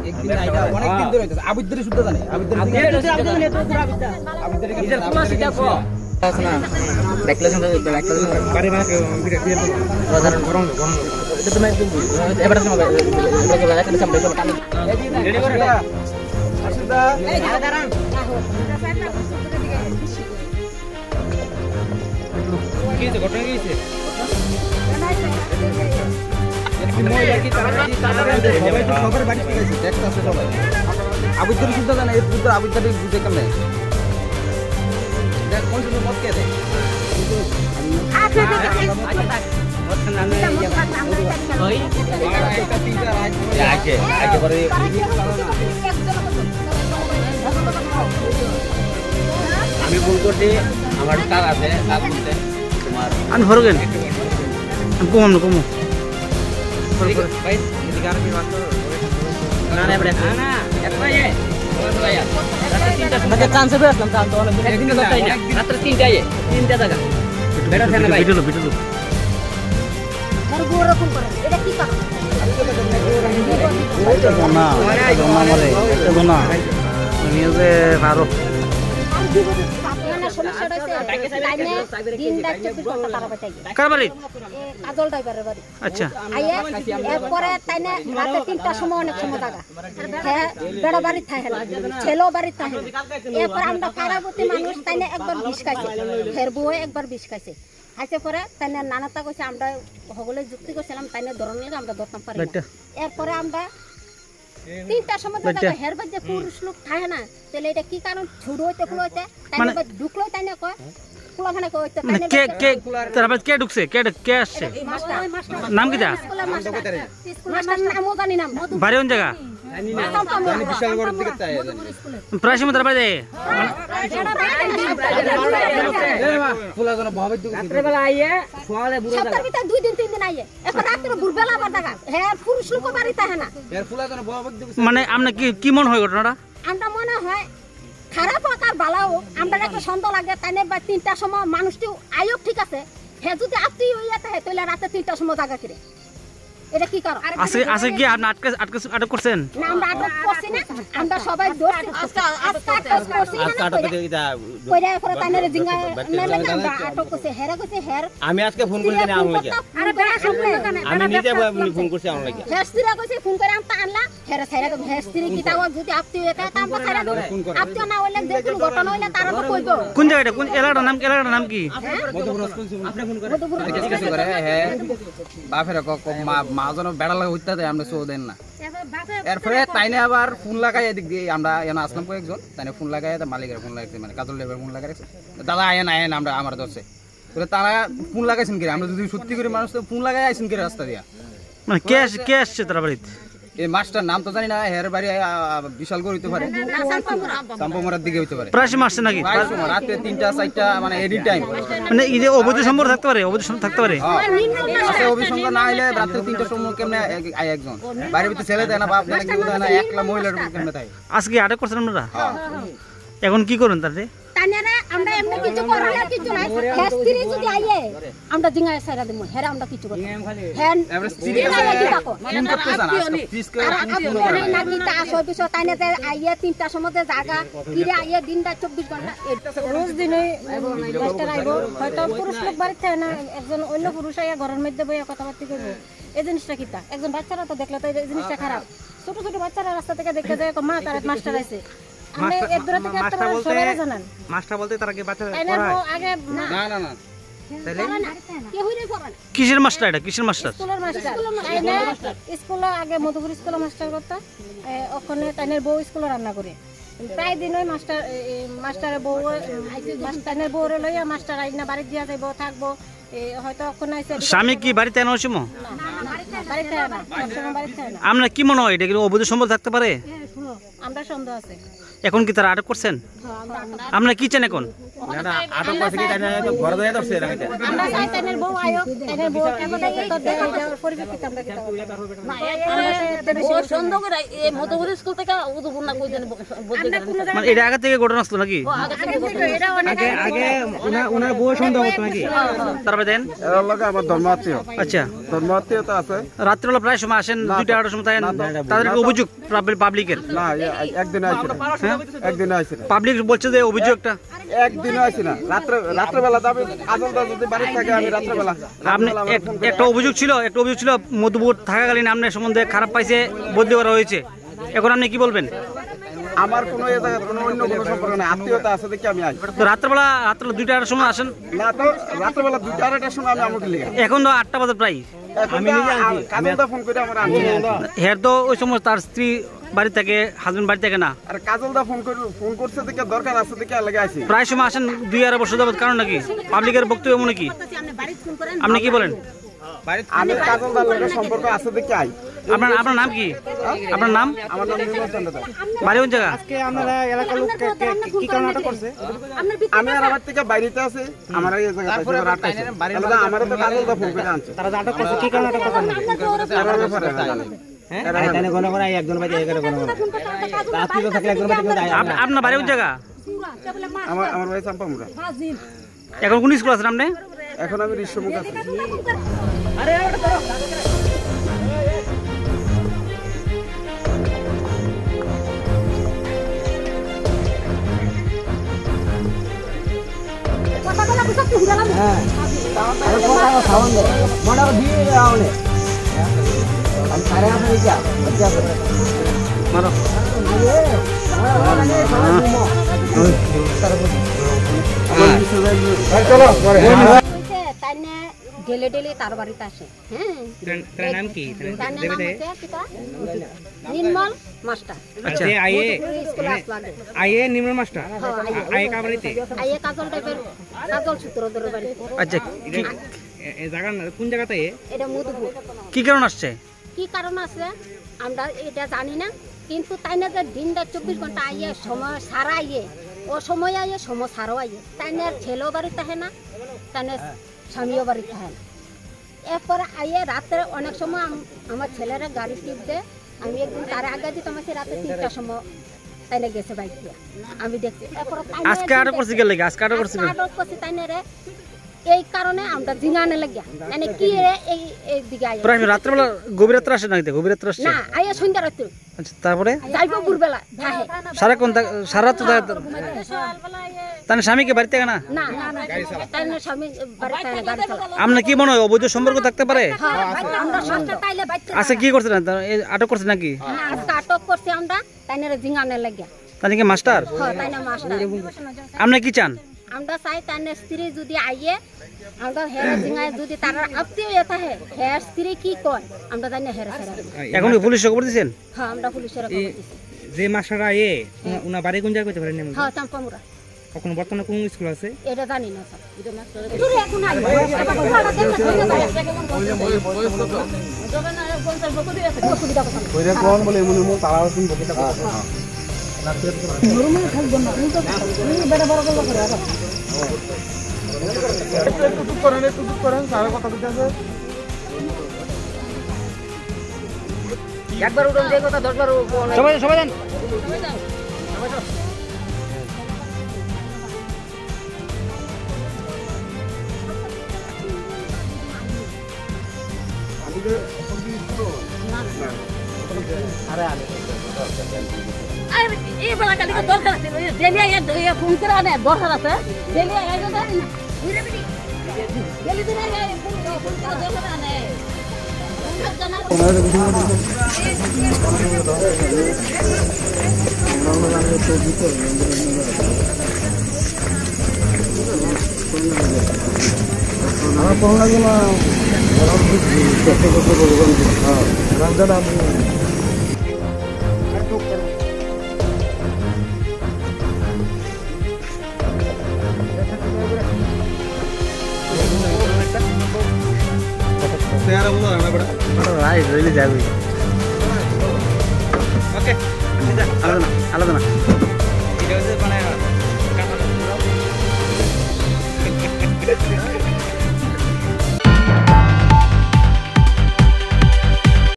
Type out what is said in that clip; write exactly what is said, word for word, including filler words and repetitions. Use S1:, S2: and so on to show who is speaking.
S1: একদিন আইডা অনেক দিন ধরে হইতাছে আবিদ্দারি শুদ্ধ জানে আবিদ্দারি আবিদ্দারি তো পুরো আবিদ্দা আবিদ্দারি নিজের পুরো সিটা কো আছে না ব্যাকলেশন ব্যাকলেশন পারে মানে ভিডিও দিয়ে সাধারণ গরম গরম এটা তো একদম এবারে সময় এবারে লাগা করে সামনে তো টানি রেডি করে আসুদা এই দাঁড়া দাঁড়ান কি হইছে ঘটনা কি হইছে সবার বাড়ি থেকে দেখতেছে সবাই আবিদ্দারি শুদ্ধ জানে এই পুত্র আবিদ্দারি বুঝে কেমনে দেখ কোন সময় মত কে দেয় আচ্ছা মত না না ওই একটা তিনটা রাত আগে আগে পরে আমি ভুল করছি আমার কাজ আছে কাজ করতে তোমার আমি হরগেন আমি কম না কম ভাই এদিকে আর কি বাত না না বড় না না এত আয়ে মানে চান্স হবে আসলাম চান্স তো একদিন করতেই না রাত তিনটা আয়ে তিনটা টাকা বেটা থাকে না ভাই ভিডিও ভিডিও আর গোর রকম করে এটা কি কাজ ওইটা না ওইটা না মরে এটা না তুমি যে পারো আচ্ছা এরপরে তাই না রাতে তিনটার সময় অনেক সময় থাকা হ্যাঁ বেড়া বাড়ি থাকে না ছেলেও বাড়ি থাকে এরপরে আমরা পাড়াবতী মানুষ তাই না একবার বিষ খাইছে ফের বউ একবার বিষ খাইছে খাইছে পরে তাই না নানাটা কইছে আমরা সকলে যুক্তি করছিলাম তাই না ধরন লাগে আমরা ধরতাম পারি এরপরে আমরা তিনটার সময় দাদা হেরবার যে পুরুষ লোক থাকে না তাহলে এটা কি কারণ ছুড়ো হইতে খুলো হইতে তাই না ঢুকলো তাই না কয় খুলা মানে কইতে তাই না কে কে তারপর কে ঢুকছে কে কে আসছে নাম কি দা মাস্টার নামও জানি না বাড়ি কোন জায়গা জানি বিশাল বড় দিকে তাই প্রায় সময় তারপরে যায় ফুলা জন ভাবে রাত্রে বেলা আইয়ে সোয়ালে বুড়ো জায়গা সপ্তাহে ভিতর দুই দিন তিন দিন আইয়ে এখন রাত্রে বুড়বেলা আবার দেখা হে পুরুষ লোক বাড়ি থাকে না এর ফুলা জন ভাবে মানে আপনি কি কি মন হয় ঘটনাটা আমরা মনে হয় খারাপ হোক আর ভালো হোক আমরা একটা সন্দেহ লাগে তাই না তিনটার সময় মানুষটি আয়োগ ঠিক আছে হে যদি আপনি হইয়া থাকে তাহলে রাতে তিনটার সময় জায়গা কিরে এটা কি কারণ আছে আছে কি আপনি আটকে আটকে আটক করছেন না আমরা আটক করছি না আমরা সবাই ধরছি আজকে আজকে আটক করছি আজকে আটক কইরা করে তাইনের জিঙ্গা মেলে আমরা আটক করছে হেরা কইছে হের আমি আজকে ফোন করে জানি আমল লাগি আরে বেড়া সামনে আমি নিজে ফোন করছি আমল লাগি হেস্তিরা কইছে ফোন করে আমটা আনলা হেরা ছাইরা তো হেস্তিরি কি তাও যদি আপনি এটা কাম ছাইরা আপনি না হইলে যে কোনো ঘটনা হইলে তারা তো কইবো কোন জায়গাটা কোন এলাকাটার নাম এলাকাটার নাম কি মধুপুর আপনি ফোন করে মধুপুর কিছু করে হ্যাঁ বাপের মা মাজন বেড়া লাগা হইতা দেয় আমরা শো দেন না এরপরে তাইনে আবার ফোন লাগাই এদিক দিয়ে আমরা এনে আসলাম কয়েকজন তাইনে ফোন লাগাই মালিকের ফোন লাগাইছে মানে কাজল লেবার ফোন লাগাইছে দাদা আয়েন আয়েন আমরা আমার দশে তারা ফোন লাগাইছেন কি আমরা যদি সত্যি করে মানুষ তো ফোন লাগাই আইছেন কি রাস্তা দিয়া মানে কে কে আসছে তার বাড়িতে এই মাস্টার নাম তো জানি না হের বাড়ি বিশাল করে হইতে পারে সাম্পমরার দিকে হইতে পারে প্রায় মাসে নাকি রাতে তিনটা চারটা মানে এনি টাইম মানে এই যে অবৈধ সম্পর্ক থাকতে পারে অবৈধ সম্পর্ক থাকতে পারে আছে অবৈধ সম্পর্ক না হইলে রাতে তিনটার সময় কেমনে আই একজন বাড়ির ভিতরে ছেলে দেয় না বাপ দেয় না কেউ দেয় না একলা মহিলার কেমনে থাকে আজকে আটক করছেন আপনারা এখন কি করুন তাতে তানারা আমরা এমনি কিছু করার কিছু নাই হেস্তিরি যদি আইয়ে আমরা জিঙ্গা সাইরা দেব হেরা আমরা কিছু করব হ্যাঁ আমরা স্ত্রী কি থাকো ফোন করতে জানা প্লিজ করে না কি তা আসো বিশ তাইনাতে আইয়ে তিনটা সময় জায়গা কিরে আইয়ে দিনটা চব্বিশ ঘন্টা রোজ দিনে মাস্টার আইবো হয়তো পুরুষ লোক বাড়িতে থাকে না একজন অন্য পুরুষ আইয়া ঘরের মধ্যে বইয়া কথাবার্তা করব এই জিনিসটা কিটা একজন বাচ্চারা তো দেখলে তো এই জিনিসটা খারাপ ছোট ছোট বাচ্চারা রাস্তা থেকে দেখতে যায় মা তার মাস্টার আইছে আমরা এক দূর থেকে একটা সবাই জানেন মাস্টার বলতে তারা কি বাচ্চা পড়ায় আগে না না না তাহলে কে হইরে পড়ায় কিসের মাস্টার এটা কিসের মাস্টার স্কুলের মাস্টার স্কুলে আগে মধুপুর স্কুলে মাস্টার করতে ওখানে তাইনের বউ স্কুলে রান্না করে প্রায় দিন ওই মাস্টার মাস্টারের বউ মাস্টারের বউরে লইয়া মাস্টার আইনা বাড়ি দিয়া যাইব থাকবো হয়তো ওখানে আইছে স্বামী কি বাড়িতে আনো ছিল না বাড়িতে না সবসময় বাড়িতে না আমরা কি মনে হয় এটা কি অবৈধ সম্পর্ক থাকতে পারে আমরা সন্দেহ আছে এখন কি তারা আটক করছেন আমরা কি চান এখন
S2: না আটক করছে কি তাই না তো ঘরে যায় তো সেরা এটা
S3: আমরা চাই তাদের বউ আয়ো তাদের বউ কেমন তো দেয় পরিবর্তিত আমরা কি না ও সন্দেহ করে এই মধুপুর স্কুল থেকে উদুপুর না কই দেন বলতে
S1: মানে এটা আগে থেকে ঘটনা আসলো নাকি
S3: আগে
S1: আগে ওনার ওনার বউ সন্দেহ হতো নাকি তারপরে দেন
S4: এর লগে আমার ধর্মাত্মীয়
S1: আচ্ছা
S4: ধর্মাত্মীয়তা আছে
S1: রাত্রিবেলা প্রায় সময় আসেন দুইটা আড়াইটার সময় থাকেন তাদেরকে অভিযোগ পাবলিকের
S4: না একদিন আইছে না একদিন আইছে না
S1: পাবলিক বলছে যে অভিযোগ একটা
S4: একদিন আইছে না রাত্রে রাত্রেবেলা যাবে আজলটা যদি বাড়ি থাকে আমি রাত্রেবেলা
S1: আপনি এক- একটা অভিযোগ ছিল একটা অভিযোগ ছিল মধুপুর থাকাকালীন আপনার সম্বন্ধে খারাপ পাইছে বদলি করা হয়েছে এখন আপনি কি বলবেন
S4: আমার কোনো এ জায়গায় কোনো অন্য কোনো সম্পর্ক নাই আত্মীয়তা আছে দেখি আমি আই
S1: তো রাত্রেবেলা রাত্রে দুইটা আড়াইটার সময় আসেন
S4: না তো রাত্রেবেলা দুইটা আড়াইটার সময় আমি আমাকে লিখা
S1: এখন তো আটটা বাজে প্রায়
S4: আমি কাজলটা ফোন করে আমার আনছি
S1: হের তো ওই সময় তার স্ত্রী বাড়ি থেকে হাজবেন্ড বাড়ি থেকে না
S4: আর কাজলটা ফোন করে ফোন করছে দেখে দরকার আছে দেখে লাগে আইছি
S1: প্রায় সময় আসেন দুই আড়াই বছর যাবত কারণ নাকি পাবলিকের বক্তব্য মনে কি আপনি কি বলেন
S4: আমি কাজলদার লগে সম্পর্ক আছে দেখে আই
S1: আপনার আপনার নাম কি আপনার নাম
S4: আমার নাম নির্মল চন্দ্র দাস
S1: বাড়ি কোন জায়গা
S4: আমি আর আমার থেকে বাইরেতে আছে আমার এই জায়গাটা রাত আছে আমার তো কাজলদা ফোন করে আনছে
S2: তারা আটক করছে কি কারণে আটক করছে
S4: এর ব্যাপারে না জানি।
S2: হ্যাঁ এখানে কোন কোন একজন বাজে এখানে কোন কোন রাত্রি তো থাকলে একজন বাজে কেউ যায়
S1: আপ- আপনার বাড়ি কোন জায়গা
S4: আমার আমার ভাই চাম্পামুড়া
S1: এখন কোন স্কুল আছেন আপনি
S4: এখন আমি ঋষ্যমুখ আছি
S3: কথাগুলো বুঝতে হুরালাম
S1: মারো
S3: তাইনে ডেলে ডেলে তার বাড়িতে আসে হ্যাঁ
S1: নাম কি
S3: তার নাম হচ্ছে কিটা নির্মল মাস্টার
S1: আচ্ছা
S2: আইএ
S3: স্কুলে আসলো আগে
S2: আইএ নির্মল মাস্টার
S3: হ্যাঁ, আইয়ে।
S2: আইএ কা বাড়িতে
S3: আইয়ে কাজল টাইপের কাজল সূত্রধর বাড়ি
S1: আচ্ছা কি
S2: এই জায়গা কোন জায়গাতে
S3: এটা মধুপুর
S1: কি কারণ আসছে
S3: কি কারণ আছে আমরা এটা জানি না কিন্তু তাই না যে দিনটা চব্বিশ ঘন্টা আইয়ে সময় সারা আইয়ে ও সময় আইয়ে সময় সারও আইয়ে তাই না ছেলেও বাড়ি থাকে না তাই না স্বামীও বাড়ি থাকে না এরপরে আইয়ে রাত্রে অনেক সময় আম- আমার ছেলেরা গাড়ি টিপ দেয় আমি একদিন তার আগে দিতাম সে রাতে তিনটার সময় তাই না গেছে বাইক দিয়ে আমি দেখছি এরপরে তাই না
S1: আজকে আটক করছে গেলে আজকে আটক করছে
S3: আজকে আটক করছে তাই না রে এই কারণে আমরা জিঙানে লাগিয়া মানে কি রে এই এই দিকে আইয়ে
S1: প্রায় রাত্রেবেলা গভীর রাত্রে আসে নাকি গভীর রাত্রে আসছে
S3: না আইয়ে সন্ধ্যা রাত্রে
S1: আচ্ছা তারপরে
S3: যাইব ভোরবেলা ভাহে
S1: সারাক্ষণ থাক- সারা রাত তো থাকে- তাহলে স্বামীকে বাড়িতে থাকে না
S3: না তাই না স্বামী বাড়িতে থাকে না, গাড়ি চালায়।
S1: আপনার কি মনে হয় অবৈধ সম্পর্ক থাকতে পারে
S3: হ্যাঁ, আমরা সঙ্গে তাইলে বাইতে
S1: আচ্ছা কি করছে না তা- এই আটক করছে নাকি
S3: হ্যাঁ, আজকে আটক করছি আমরা তাই না জিঙানে লাগিয়া
S1: তাহলে কি মাস্টার
S3: হ্যাঁ তাই না মাস্টার
S1: আপনি কি চান
S3: আমরা চাই তাই না স্ত্রী যদি আইয়ে আমরা হেরে জিঙায় যদি তার আত্মীয় ইয়ে থাকে হের স্ত্রী কি কয় আমরা তাই না হেরে ছেড়ে দিই।
S1: এখন কি পুলিশ খবর দিয়েছেন
S3: হ্যাঁ আমরা পুলিশের খবর দিছি
S2: যে মাস্টার আইএ উনা বাড়ি কোন জায়গা করতে পারেন
S3: হ্যাঁ চাম্পামুড়া
S2: কখন বর্তমানে কোন স্কুল আছে
S3: এটা জানি না স্যার তুই এখন আই পুরাটা দেখতে ধরে যায় অসুবিধা কথা না।
S4: ওইটা কোন বলে মনে মনে তারা শুন বকিটা একটু চুপ করেন একটু চুপ করেন সারা কথা বলতে আছে
S1: একবার উঠুন যে কথা দশবার সবাই সবাই যান
S3: আরে এই বেলা কালি দরকার আছে ডেলি আইয়া দইয়া ফোন করে আনে দরকার আছে ডেলি আইয়া তো জানি না ঘুরে বিড়ি ডেলি দিন আইয়া ফোন ফোন করে দরকার আনে
S4: আমার কোন লাগে না রমজান আমি
S1: রাইট রিলি যাবি ওকে আলাদা না আলাদা না এটা হচ্ছে মানে
S4: দেখছি